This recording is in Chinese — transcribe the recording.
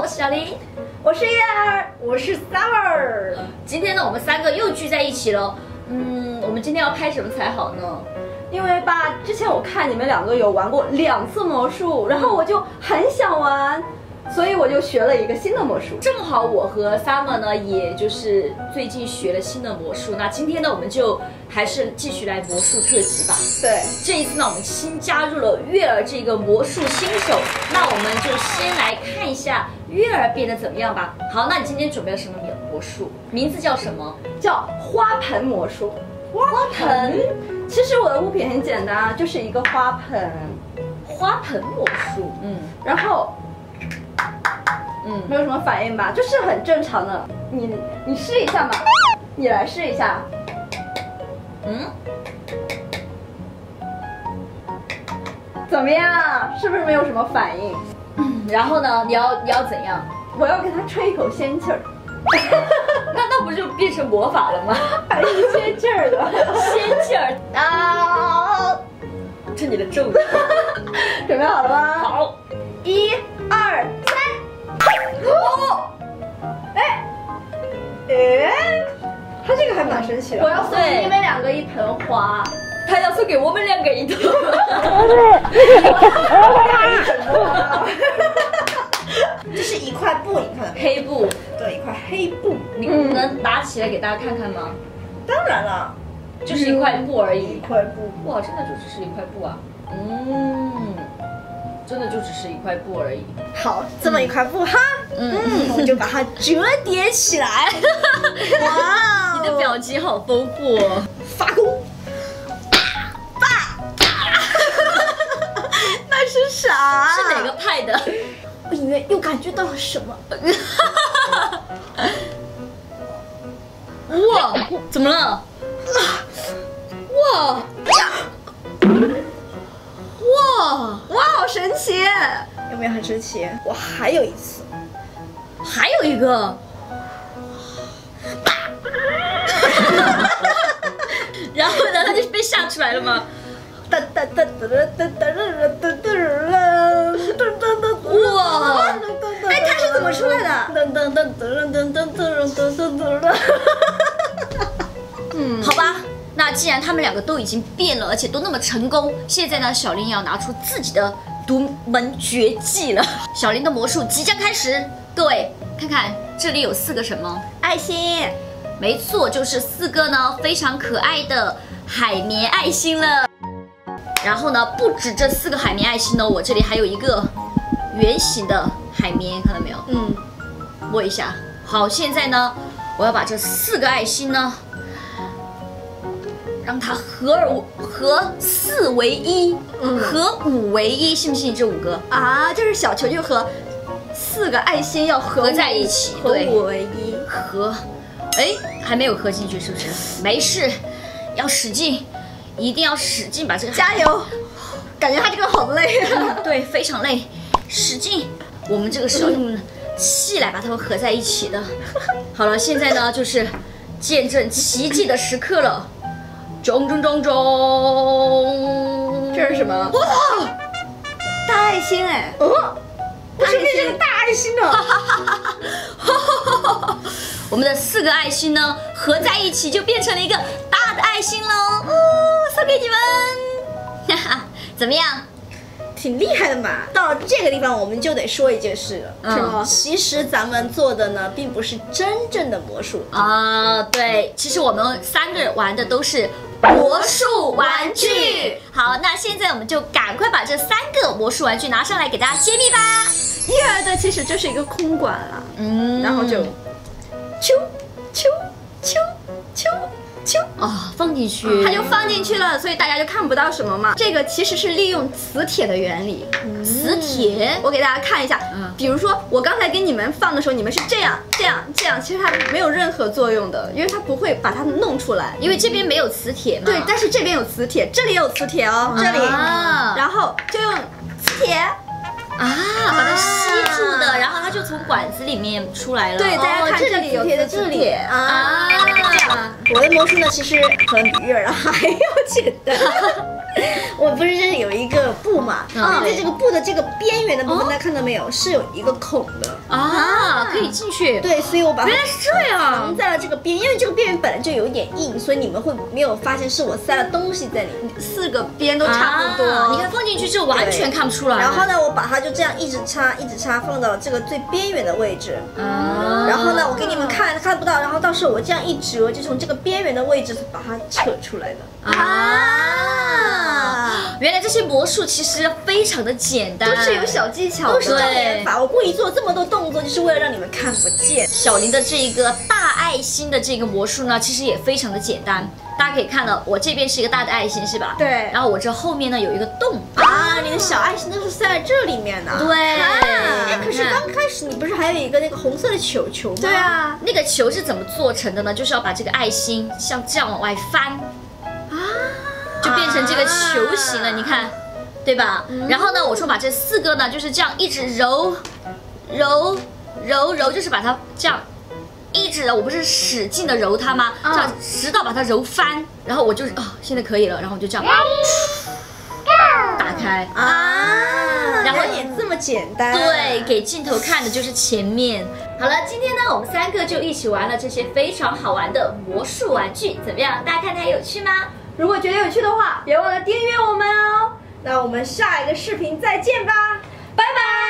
我是小林， 我是叶儿，我是 Summer。 今天呢，我们三个又聚在一起了。我们今天要拍什么才好呢？ 因为吧，之前我看你们两个有玩过2次魔术，然后我就很想玩，所以我就学了一个新的魔术。 正好我和 Summer 呢，也就是最近学了新的魔术。那今天呢，我们就还是继续来魔术特辑吧。 对， 这一次呢，我们新加入了月儿这个魔术新手。那我们就先来看一下月儿变得怎么样吧。好，那你今天准备了什么魔术？名字叫什么？ 叫花盆魔术。花盆？其实我的物品很简单啊，就是一个花盆。 花盆魔术， 然后，没有什么反应吧，就是很正常的。你试一下嘛，你来试一下。怎么样？是不是没有什么反应？ 然后呢？你要怎样？ 我要给他吹一口仙气儿。 那不就变成魔法了吗？ 还是仙气儿的， 仙气儿啊！这你的咒语。 准备好了吗？ 好 ，1、2、3，哦，他这个还蛮神奇的。我要送你们2个一盆花， 他要送给我们2个一朵。 这是一块布，你看到没？ 黑布， 对，一块黑布。 你能拿起来给大家看看吗？ 当然了， 就是一块布而已。 一块布， 哇，真的就只是一块布啊！真的就只是一块布而已。 好，这么一块布哈，我们就把它折叠起来。哇， 你的表情好丰富哦！ 发功，那是啥？ 是哪个派的？ 我隐约又感觉到了什么。 哇，怎么了？哇！ 哇，好神奇！有没有很神奇？我还有一次， 还有一个。然后呢，他就被吓出来了吗？哇！ 哎，它是怎么出来的？ 好吧。那既然他们2个都已经变了，而且都那么成功，现在呢，小林要拿出自己的独门绝技了。小林的魔术即将开始，各位看看这里有4个什么爱心？ 没错，就是4个呢非常可爱的海绵爱心了。然后呢，不止这4个海绵爱心呢，我这里还有一个圆形的海绵，看到没有？摸一下。好，现在呢，我要把这4个爱心呢。让它合4为1，合5为1，信不信这5个啊？就是小球就和4个爱心要合在一起， 合5为1， 合，还没有合进去，是不是？没事，要使劲，一定要使劲把这个加油！感觉他这个好累啊， 对，非常累，使劲。我们这个是要用气来把它们合在一起的。好了，现在呢就是见证奇迹的时刻了。中， 这是什么？哇，大爱心哎！ 不是变成大爱心了。 我们的4个爱心呢合在一起就变成了一个大的爱心喽！送给你们，怎么样？ 挺厉害的嘛！到了这个地方，我们就得说一件事了，是吗？其实咱们做的呢，并不是真正的魔术啊。对，其实我们3个人玩的都是魔术玩具。好，那现在我们就赶快把这3个魔术玩具拿上来给大家揭秘吧。 叶儿的其实就是一个空管啊，然后就啾啾啾啾啾放进去， 它就放进去了，所以大家就看不到什么嘛。这个其实是利用磁铁的原理。 磁铁， 我给大家看一下。比如说我刚才给你们放的时候，你们是这样，其实它没有任何作用的，因为它不会把它弄出来， 因为这边没有磁铁嘛。 对，但是这边有磁铁，这里有磁铁哦，这里，然后就用磁铁。 把它吸住的，然后它就从管子里面出来了。 对，大家看这里有磁铁啊。 我的魔术呢，其实可能比月儿还要简单。 我不是有一个布嘛，在这个布的这个边缘的部分，大家看到没有，是有一个孔的啊，可以进去。 对，所以我把它原来是这样， 藏在了这个边，因为这个边缘本来就有一点硬，所以你们会没有发现是我塞了东西在里面，4个边都差不多。 你看放进去就完全看不出来。 然后呢，我把它就这样一直插，放到这个最边缘的位置。然后呢，我给你们看不到，然后到时候我这样一折，就从这个边缘的位置把它扯出来的。 原来这些魔术其实非常的简单， 都是有小技巧的， 都是障眼法。我故意做这么多动作，就是为了让你们看不见。 小伶的这个大爱心的这个魔术呢，其实也非常的简单。大家可以看到，我这边是一个大的爱心，是吧？ 对。 然后我这后面呢有一个洞啊，你的小爱心都是塞在这里面的。 对。 哎，可是刚开始你不是还有一个那个红色的球球吗？ 对啊。 那个球是怎么做成的呢？就是要把这个爱心像这样往外翻，就变成这个球形了。你看。对吧？然后呢，我说把这4个呢，就是这样一直揉，就是把它这样一直揉，我不是使劲的揉它吗？这样直到把它揉翻，然后我就现在可以了，然后我就这样打开然后也这么简单。 对，给镜头看的就是前面。好了，今天呢，我们3个就一起玩了这些非常好玩的魔术玩具，怎么样？大家看它有趣吗？ 如果觉得有趣的话，别忘了订阅我们哦。 那我们下一个视频再见吧， 拜拜。